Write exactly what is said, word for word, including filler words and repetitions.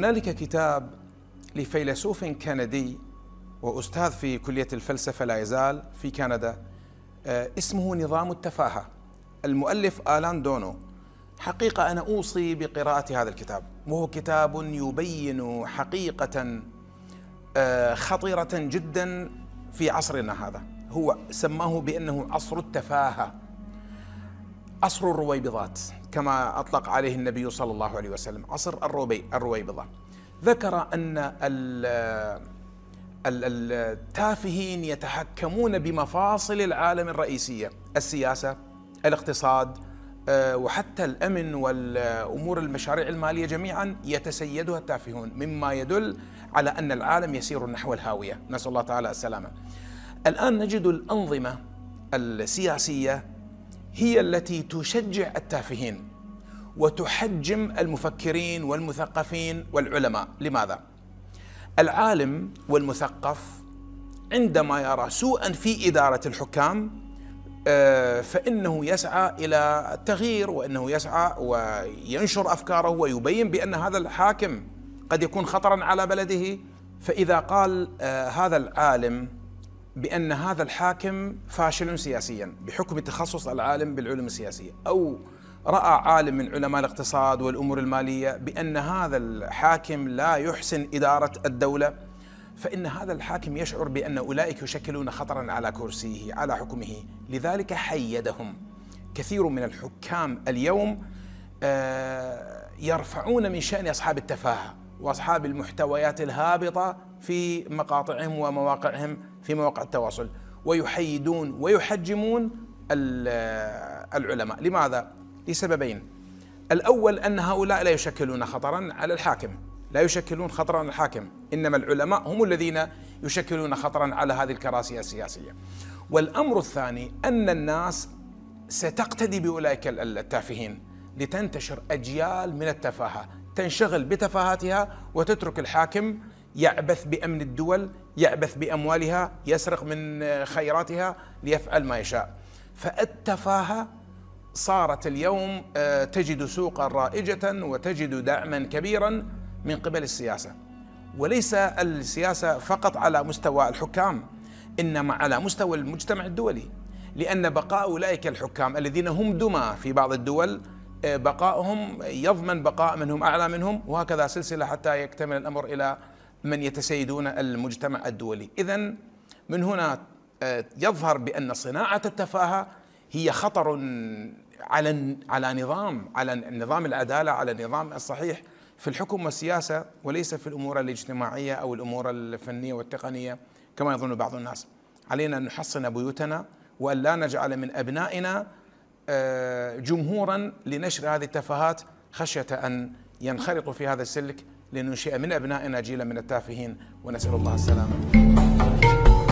هنالك كتاب لفيلسوف كندي وأستاذ في كلية الفلسفة لا يزال في كندا، اسمه نظام التفاهة. المؤلف آلان دونو. حقيقة أنا أوصي بقراءة هذا الكتاب، وهو كتاب يبين حقيقة خطيرة جدا في عصرنا هذا. هو سماه بأنه عصر التفاهة، عصر الرويبضات كما أطلق عليه النبي صلى الله عليه وسلم، عصر الروبي الرويبضة. ذكر أن التافهين يتحكمون بمفاصل العالم الرئيسية، السياسة، الاقتصاد، وحتى الأمن والأمور المشاريع المالية جميعا يتسيدها التافهون، مما يدل على أن العالم يسير نحو الهاوية، نسأل الله تعالى السلامة. الآن نجد الأنظمة السياسية هي التي تشجع التافهين وتحجم المفكرين والمثقفين والعلماء. لماذا؟ العالم والمثقف عندما يرى سوءا في إدارة الحكام فإنه يسعى إلى التغيير، وإنه يسعى وينشر أفكاره ويبين بأن هذا الحاكم قد يكون خطرا على بلده. فإذا قال هذا العالم بأن هذا الحاكم فاشل سياسيا بحكم تخصص العالم بالعلوم السياسية، أو رأى عالم من علماء الاقتصاد والأمور المالية بأن هذا الحاكم لا يحسن إدارة الدولة، فإن هذا الحاكم يشعر بأن أولئك يشكلون خطرا على كرسيه على حكمه، لذلك حيدهم. كثير من الحكام اليوم يرفعون من شأن أصحاب التفاهة وأصحاب المحتويات الهابطة في مقاطعهم ومواقعهم في مواقع التواصل، ويحيدون ويحجمون العلماء. لماذا؟ لسببين. الأول أن هؤلاء لا يشكلون خطرا على الحاكم، لا يشكلون خطرا على الحاكم، إنما العلماء هم الذين يشكلون خطرا على هذه الكراسي السياسية. والأمر الثاني أن الناس ستقتدي بأولئك التافهين لتنتشر أجيال من التفاهة تنشغل بتفاهاتها وتترك الحاكم يعبث بأمن الدول، يعبث بأموالها، يسرق من خيراتها ليفعل ما يشاء. فالتفاهة صارت اليوم تجد سوقا رائجة وتجد دعما كبيرا من قبل السياسة، وليس السياسة فقط على مستوى الحكام، إنما على مستوى المجتمع الدولي، لأن بقاء أولئك الحكام الذين هم دمى في بعض الدول بقائهم يضمن بقاء من هم أعلى منهم، وهكذا سلسلة حتى يكتمل الأمر إلى من يتسيدون المجتمع الدولي. إذن من هنا يظهر بأن صناعة التفاهة هي خطر على على نظام على نظام العدالة، على النظام الصحيح في الحكم والسياسة، وليس في الأمور الاجتماعية أو الأمور الفنية والتقنية كما يظن بعض الناس. علينا أن نحصن بيوتنا وأن لا نجعل من أبنائنا جمهورا لنشر هذه التفاهات خشية أن ينخرطوا في هذا السلك لننشئ من أبنائنا جيلا من التافهين، ونسأل الله السلامة.